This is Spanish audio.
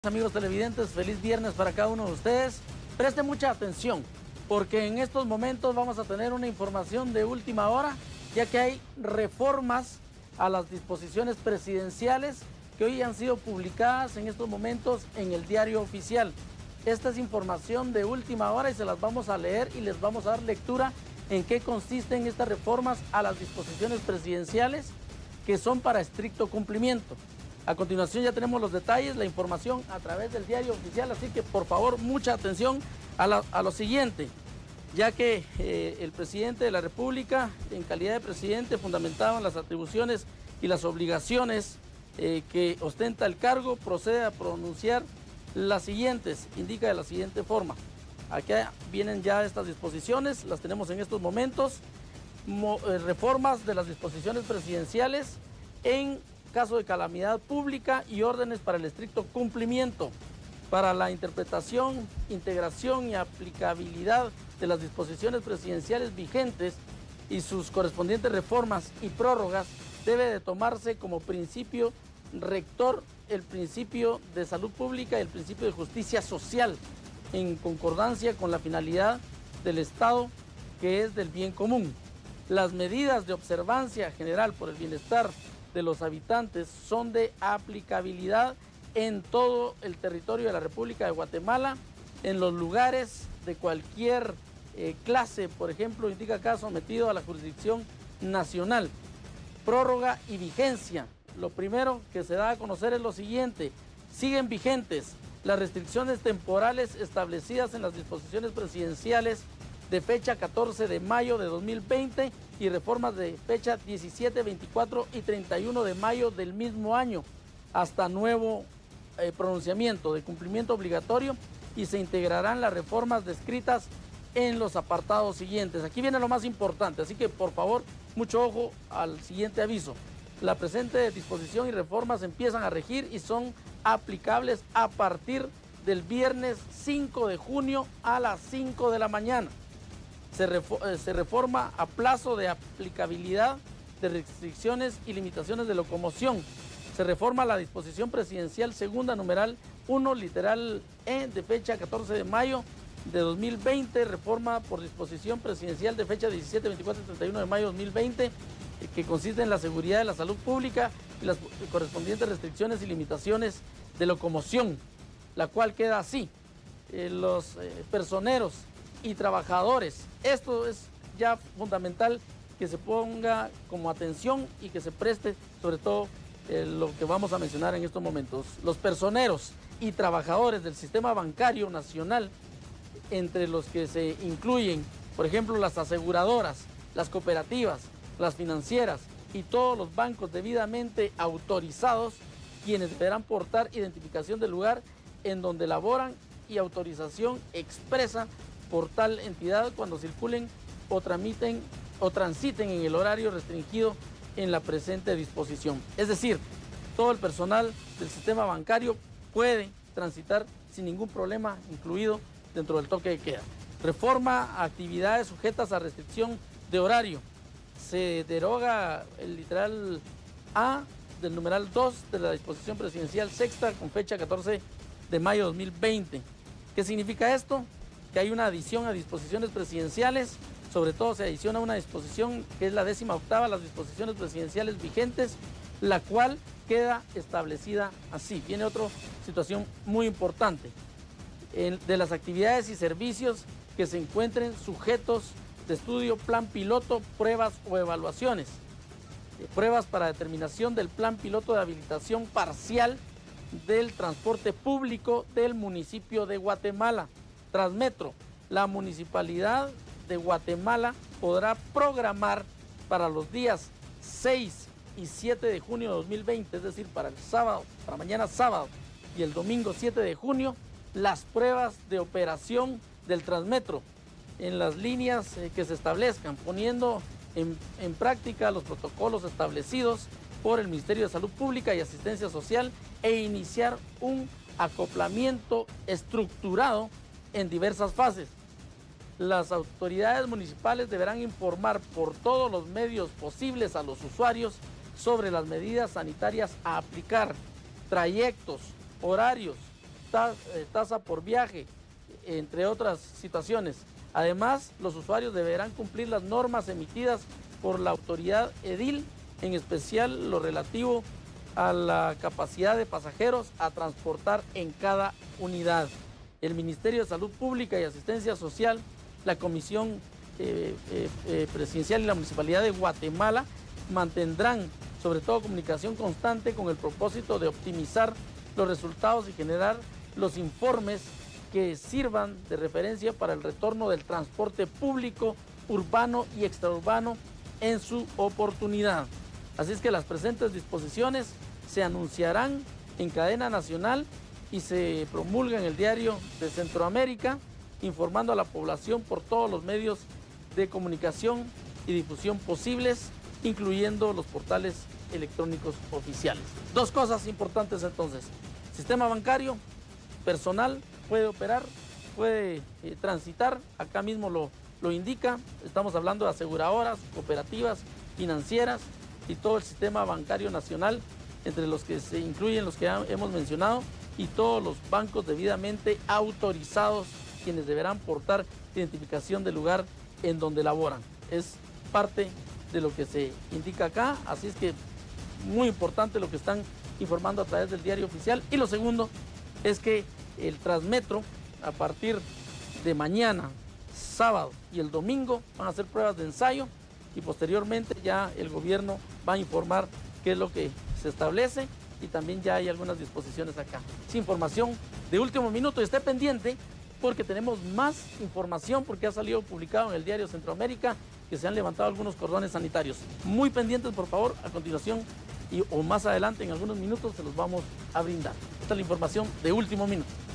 Amigos televidentes, feliz viernes para cada uno de ustedes. Presten mucha atención, porque en estos momentos vamos a tener una información de última hora, ya que hay reformas a las disposiciones presidenciales que hoy han sido publicadas en estos momentos en el Diario Oficial. Esta es información de última hora y se las vamos a leer y les vamos a dar lectura en qué consisten estas reformas a las disposiciones presidenciales que son para estricto cumplimiento. A continuación ya tenemos los detalles, la información a través del Diario Oficial, así que por favor mucha atención a lo siguiente, ya que el presidente de la República, en calidad de presidente, fundamentado en las atribuciones y las obligaciones que ostenta el cargo, procede a pronunciar las siguientes, indica de la siguiente forma. Aquí vienen ya estas disposiciones, las tenemos en estos momentos, reformas de las disposiciones presidenciales en caso de calamidad pública y órdenes para el estricto cumplimiento, para la interpretación, integración y aplicabilidad de las disposiciones presidenciales vigentes y sus correspondientes reformas y prórrogas, debe de tomarse como principio rector el principio de salud pública y el principio de justicia social, en concordancia con la finalidad del Estado, que es del bien común. Las medidas de observancia general por el bienestar de los habitantes son de aplicabilidad en todo el territorio de la República de Guatemala, en los lugares de cualquier clase, por ejemplo, indica acá, sometido a la jurisdicción nacional. Prórroga y vigencia. Lo primero que se da a conocer es lo siguiente: siguen vigentes las restricciones temporales establecidas en las disposiciones presidenciales de fecha 14 de mayo de 2020 y reformas de fecha 17, 24 y 31 de mayo del mismo año, hasta nuevo pronunciamiento de cumplimiento obligatorio, y se integrarán las reformas descritas en los apartados siguientes. Aquí viene lo más importante, así que por favor, mucho ojo al siguiente aviso. La presente disposición y reformas empiezan a regir y son aplicables a partir del viernes 5 de junio a las 5 de la mañana. Se reforma a plazo de aplicabilidad de restricciones y limitaciones de locomoción. Se reforma la disposición presidencial segunda numeral 1 literal E de fecha 14 de mayo de 2020, reforma por disposición presidencial de fecha 17, 24 y 31 de mayo de 2020, que consiste en la seguridad de la salud pública y las correspondientes restricciones y limitaciones de locomoción, la cual queda así. Los personeros y trabajadores, esto es ya fundamental que se ponga como atención y que se preste sobre todo lo que vamos a mencionar en estos momentos. Los personeros y trabajadores del sistema bancario nacional, entre los que se incluyen, por ejemplo, las aseguradoras, las cooperativas, las financieras y todos los bancos debidamente autorizados, quienes deberán portar identificación del lugar en donde laboran y autorización expresa por tal entidad cuando circulen o tramiten o transiten en el horario restringido en la presente disposición. Es decir, todo el personal del sistema bancario puede transitar sin ningún problema, incluido dentro del toque de queda. Reforma a actividades sujetas a restricción de horario. Se deroga el literal A del numeral 2 de la disposición presidencial sexta con fecha 14 de mayo de 2020. ¿Qué significa esto? Que hay una adición a disposiciones presidenciales, sobre todo se adiciona una disposición que es la 18ª, las disposiciones presidenciales vigentes, la cual queda establecida así. Viene otra situación muy importante, de las actividades y servicios que se encuentren sujetos de estudio, plan piloto, pruebas o evaluaciones. Pruebas para determinación del plan piloto de habilitación parcial del transporte público del municipio de Guatemala. Transmetro, la Municipalidad de Guatemala podrá programar para los días 6 y 7 de junio de 2020, es decir, para el sábado, para mañana sábado y el domingo 7 de junio, las pruebas de operación del Transmetro en las líneas que se establezcan, poniendo en práctica los protocolos establecidos por el Ministerio de Salud Pública y Asistencia Social e iniciar un acoplamiento estructurado en diversas fases. Las autoridades municipales deberán informar por todos los medios posibles a los usuarios sobre las medidas sanitarias a aplicar, trayectos, horarios, tasa por viaje, entre otras situaciones. Además, los usuarios deberán cumplir las normas emitidas por la autoridad edil, en especial lo relativo a la capacidad de pasajeros a transportar en cada unidad. El Ministerio de Salud Pública y Asistencia Social, la Comisión Presidencial y la Municipalidad de Guatemala mantendrán sobre todo comunicación constante con el propósito de optimizar los resultados y generar los informes que sirvan de referencia para el retorno del transporte público, urbano y extraurbano en su oportunidad. Así es que las presentes disposiciones se anunciarán en cadena nacional y se promulga en el Diario de Centroamérica, informando a la población por todos los medios de comunicación y difusión posibles, incluyendo los portales electrónicos oficiales. Dos cosas importantes entonces: sistema bancario, personal, puede operar, puede transitar, acá mismo lo indica, estamos hablando de aseguradoras, cooperativas, financieras y todo el sistema bancario nacional, entre los que se incluyen los que hemos mencionado, y todos los bancos debidamente autorizados, quienes deberán portar identificación del lugar en donde laboran. Es parte de lo que se indica acá, así es que muy importante lo que están informando a través del diario oficial. Y lo segundo es que el Transmetro, a partir de mañana, sábado y el domingo, van a hacer pruebas de ensayo y posteriormente ya el gobierno va a informar qué es lo que se establece, y también ya hay algunas disposiciones acá. Es información de último minuto y esté pendiente porque tenemos más información, porque ha salido publicado en el Diario Centroamérica que se han levantado algunos cordones sanitarios. Muy pendientes, por favor, a continuación o más adelante en algunos minutos se los vamos a brindar. Esta es la información de último minuto.